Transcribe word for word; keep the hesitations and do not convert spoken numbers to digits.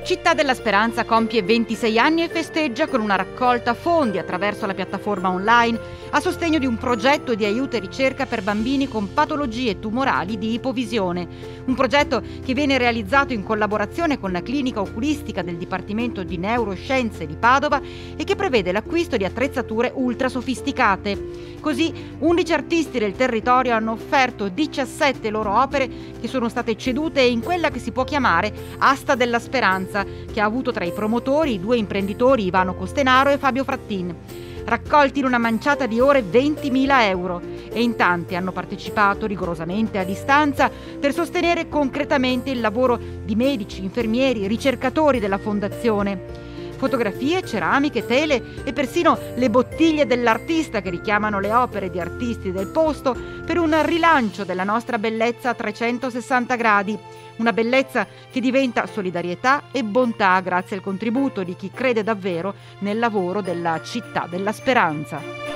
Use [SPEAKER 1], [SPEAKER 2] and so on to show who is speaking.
[SPEAKER 1] Città della Speranza compie ventisei anni e festeggia con una raccolta fondi attraverso la piattaforma online a sostegno di un progetto di aiuto e ricerca per bambini con patologie tumorali di ipovisione. Un progetto che viene realizzato in collaborazione con la clinica oculistica del Dipartimento di Neuroscienze di Padova e che prevede l'acquisto di attrezzature ultra sofisticate. Così undici artisti del territorio hanno offerto diciassette loro opere che sono state cedute in quella che si può chiamare Asta della Speranza, che ha avuto tra i promotori i due imprenditori Ivano Costenaro e Fabio Frattin. Raccolti in una manciata di ore ventimila euro, e in tanti hanno partecipato rigorosamente a distanza per sostenere concretamente il lavoro di medici, infermieri, ricercatori della fondazione. Fotografie, ceramiche, tele e persino le bottiglie dell'artista che richiamano le opere di artisti del posto per un rilancio della nostra bellezza a trecentosessanta gradi. Una bellezza che diventa solidarietà e bontà grazie al contributo di chi crede davvero nel lavoro della Città della Speranza.